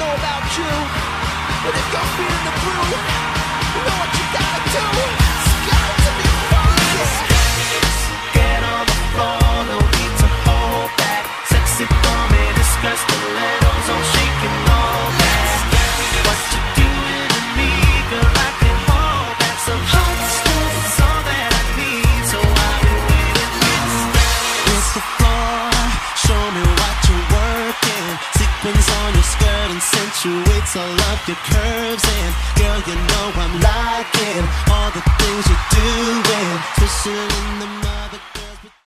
know about you, but if you're feeling the brew, you know what you gotta do. It's got to be funky. Get on the floor, no need to hold back. Sexy for me, discuss stilettos, I'm shaking all that. What you doing to me, girl, I can hold back. Some hot stuff is all that I need, so I'll be waiting. Hit the floor, show me what you're working. Sequins on your skirt accentuates all of your curves, and girl, you know I'm liking all the things you're doing, especially in the mother.